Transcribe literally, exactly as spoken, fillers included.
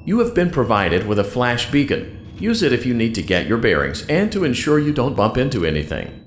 You have been provided with a flash beacon. Use it if you need to get your bearings and to ensure you don't bump into anything.